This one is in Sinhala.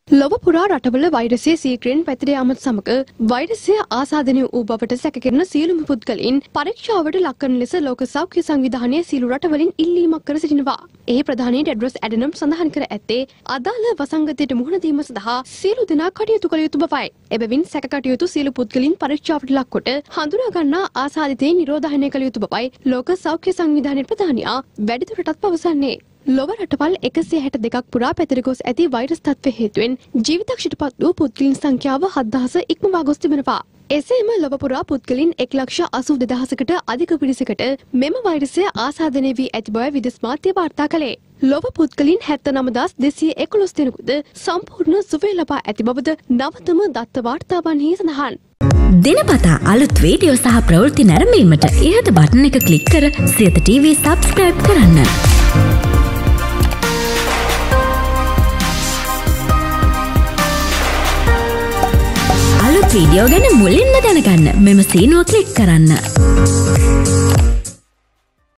ලොව පුරා රටවල වෛරසය සීක්‍රයෙන් පැතිර යාමත් සමග වෛරසය ආසාදනය වූ බවට සැකකෙරෙන සියලුම පුද්ගලයින් පරීක්ෂාවට ලක්වන ලෙස ලෝක සෞඛ්‍ය සංවිධානය සියලු රටවලින් ඉල්ලීමක් කර සිටිනවා. එහි ප්‍රධානී ටෙඩ්‍රොස් ඇඩනම් සඳහන් කර ඇත්තේ අදාළ වසංගතයට මුහුණ දීම සඳහා සියලු දෙනා කටයුතු කළ යුතු බවයි. එබැවින් සැක කටයුතු සියලු පුද්ගලයින් පරීක්ෂාවට ලක්කොට හඳුනා ගන්නා ආසාදිතයින් නිරෝධායනය කළ යුතු බවයි ලෝක සෞඛ්‍ය සංවිධානයේ ප්‍රධානියා වැඩිදුරටත් පවසන්නේ. ලොව රටවල් 162ක් පුරා පැතිර ගොස් ඇති වෛරස් තත්ත්වය හේතුවෙන් ජීවිතක්ෂයට පත් වූ පුද්ගලයන් සංඛ්‍යාව 7000 ඉක්මවා ගොස් තිබෙනවා. එසේම ලොව පුරා පුද්ගලයන් 1,82,000කට අධික පිරිසකට මෙම වෛරසය ආසාදනය වී ඇති බව විදෙස් මාධ්‍ය වාර්තා කළේ. ලොව පුද්ගලයන් 79,211 දෙනෙකුද සම්පූර්ණ සුවය ලබා ඇති බවද නවතම දත්ත වාර්තාවන්හි සඳහන්. දිනපතා අලුත් වීඩියෝ සහ ප්‍රවෘත්ති නැරඹීමට ඉහත බටන් එක ක්ලික් කර සියත TV subscribe කරන්න. අලුත් වීඩියෝ ගැන මුලින්ම දැනගන්න මෙම සීනුව ක්ලික් කරන්න.